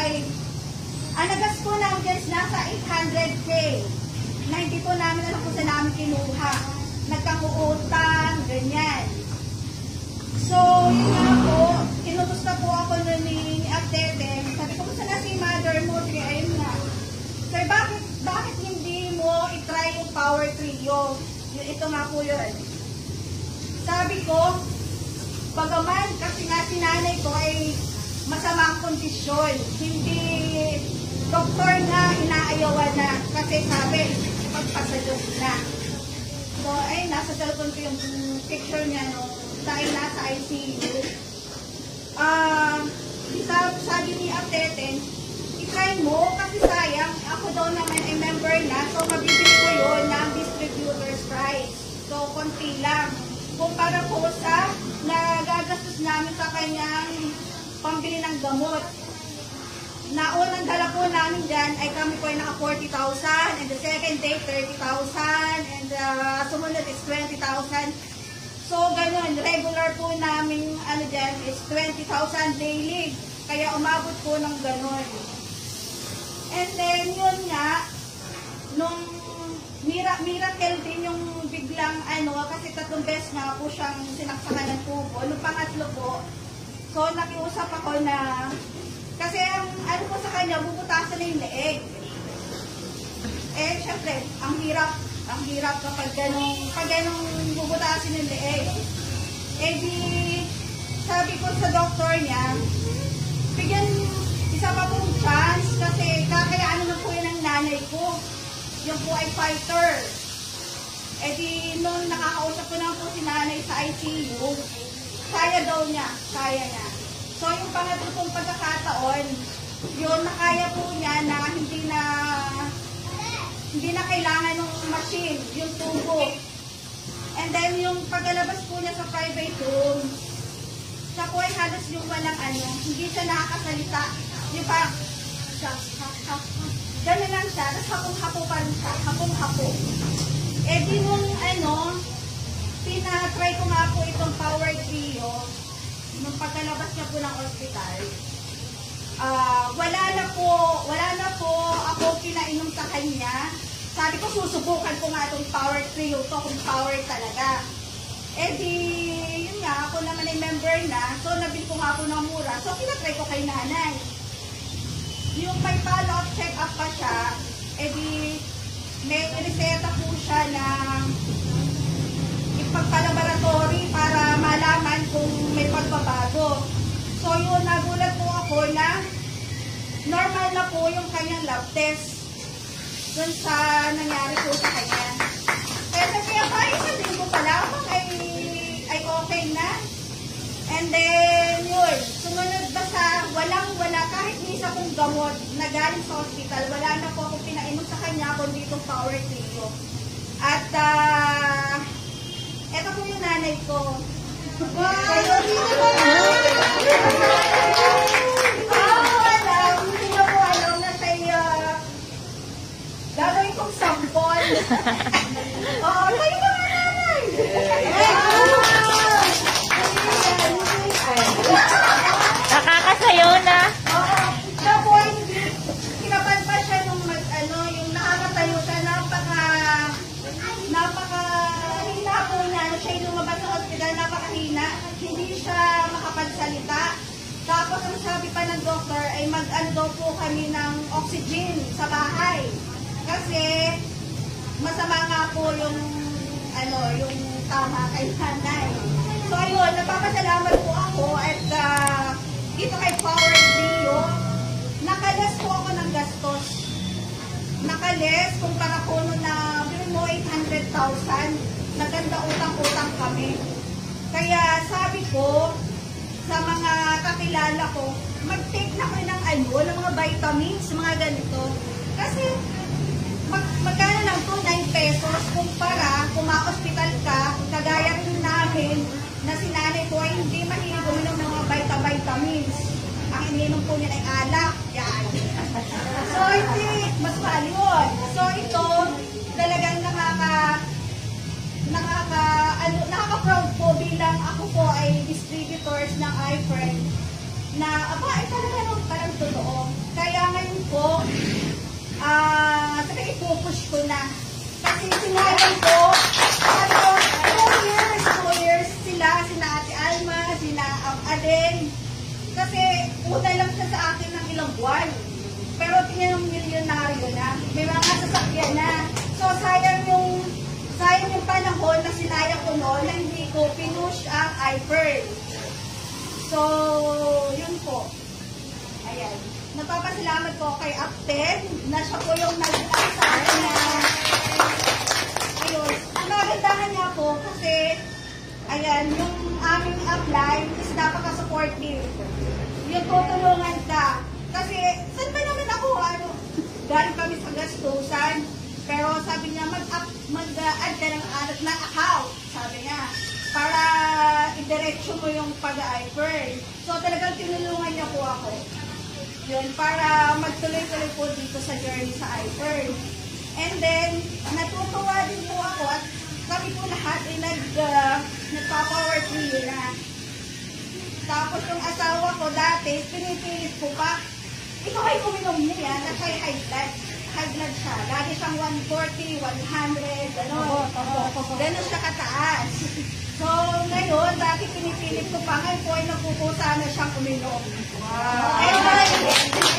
ang nagas po namin guys, nasa 800K. Na hindi po namin alam kung saan namin kinuha. Nagkang-uutang, ganyan. So, yun nga po, kinutos na po ako nun ni Atete. Sabi ko, kung saan si mother mo? Sige, ayun nga. Sir, bakit hindi mo itry yung power trio? Ito nga po yun. Sabi ko, bagaman kasi nga si nanay ko ay masamang kondisyon. Hindi doktor na inaayawan na kasi sabi, magpasadyos na. So, ay, nasa cellphone ko yung picture niya no, dahil nasa ICU. Sabi ni Atete, i-try mo kasi sayang, ako daw naman ay member na, so mabibili ko yun ng distributor's price. So, konti lang. Kumpara po sa nagagastos namin sa kanyang pambili ng gamot. Naunang dala po namin dyan ay kami po ay naka 40,000 and the second day 30,000 and sumunod is 20,000. So ganun, regular po namin ano dyan is 20,000 daily. Kaya umabot po ng ganun. And then yun nga, nung miracle din yung biglang ano, kasi 3 beses nga po siyang sinaksakan ng tubo. Nung pangatlo po, so nakiusap ako na kasi ang ano po sa kanya, bubutasan na yung leeg. Eh, syempre, ang hirap kapag ganong bubutasin yung leeg. Eh di, sabi ko sa doktor niya, bigyan isa pa pong chance kasi kakayaan naman po yun ng nanay ko. Yung po ay fighter. Eh di, nung nakakausap ko naman po si nanay sa ICU, kaya daw niya, kaya niya. So, yung pangatlo pong pagkakataon, yun, nakaya po niya na hindi na kailangan ng machine, yung tubo. And then, yung paglalabas po niya sa private room, siya po ay halos yung walang ano, hindi siya nakakasalita. Yung parang, gano'n lang siya, tapos hapong-hapo pa rin siya, hapong-hapo. Eh, di nung ano, pinatry ko nga po itong power trio, nung pagkalabas niya po ng ospital, wala na po ako pinainom sa kanya. Sabi ko, susubukan ko nga itong power trio to, kung power talaga. Eh di, yun nga, ako naman ay member na, so nabili ko nga po ng mura. So, pinatry ko kay nanay. Yung may follow-up check-up pa siya, eh di, may reseta po siya ng pagpalaboratory para malaman kung may pagbabago. So yun, nagulat po ako na normal na po yung kanyang lab test dun sa nangyari po sa kanya. Kaya isang linggo pa lang ay okay na. And then yun, sumunod ba sa walang-wala, kahit isa kong gamot na galing sa hospital, wala na po akong pinainom sa kanya kundi itong power trio. At ito po yung nanay ko. Hindi na po alam na siya gagawin kong sampol. Kayo ba nga nanay? Nakakasayo na. Siya po ay kinapan pa siya nung yung nakakatayo siya, napakahina po niya. Siya yung lumabas sa hospital, napakahina. Hindi siya makapagsalita. Tapos ang sabi pa ng doktor ay mag-ano po kami ng oxygen sa bahay. Kasi masama nga po yung tama kay nanay. So ayun, napapasalamat po ako at dito kay Power Trio, nakalas po ako ng gastos. Nakalas, kung para po na bilhin mo 800,000, naganda utang-utang kami. Kaya sabi ko sa mga kakilala ko, mag-take na kayo ng mga vitamins, mga ganito. Kasi magkano lang po, 9 pesos, kumpara, kung ma-hospital ka, kagaya rin namin, na si nanay ko ay hindi mahilig uminom ng mga vitamins. Ang ininom po niya ay alak. Yan. So, hindi, mas mahal yun. So, ito, talagang nakaka-proud po bilang ako po ay distributors ng iFriend na, ay talaga nung parang totoo. tumayo na. May mga sasakyan na. So, sayang yung panahon na sinayang ko noon na hindi ko pinush ang iPearl. So, yun po. Ayan. Napapasalamat po kay Apten na siya po yung nag-ask sa akin na ayun. Ang magandahan niya po kasi ayan, yung aming upline is napaka-supportive. Yung tutulungan ka. Kasi, saan ba naman ako, galing kami sa gastusan. Pero sabi niya, mag-add ka ng alat na account. Sabi niya, para i-direct mo yung pag-iPearl. So, talagang tinulungan niya po ako. Yun, para magtuloy-tuloy po dito sa journey sa iPearl. And then, natutuwa din po ako at kami po lahat ay nagpa-power trio na. Tapos yung asawa ko dati, pinipilit ko pa. Ito ay uminom niya at siya ay high blood. High blood siya. Lagi siyang 140, 100, gano'n. Gano'n siya kataas. So, ngayon, dati pinipilit ko pa. Ngayon po ay napupusa na siyang uminom. Wow!